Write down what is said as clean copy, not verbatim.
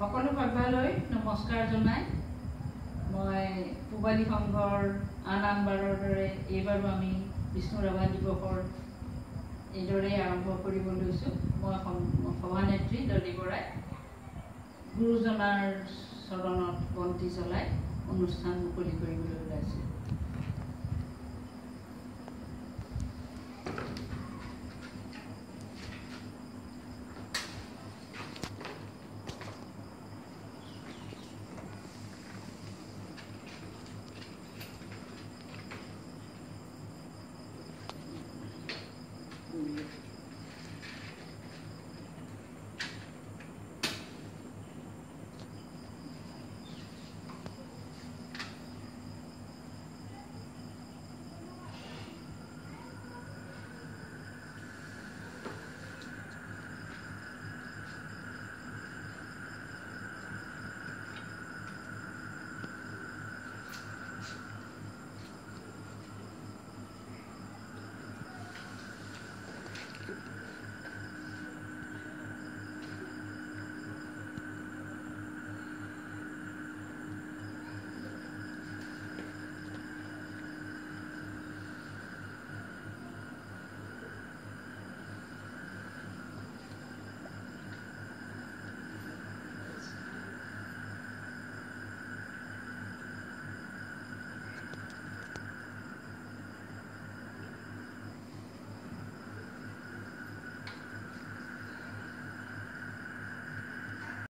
সকলো সভালৈ নমস্কাৰ জনাই মই পূবালী সংঘৰ আনবাৰৰ দৰে এইবাৰো আমি বিষ্ণু ৰাভা দিৱসৰ এইদৰে আৰম্ভ কৰিব লৈছোঁ। মই সভানেত্ৰী ডলি বৰাই গুৰুজনাৰ চৰণত বন্তি জ্বলাই অনুষ্ঠান মুকলি কৰিবলৈ ওলাইছোঁ।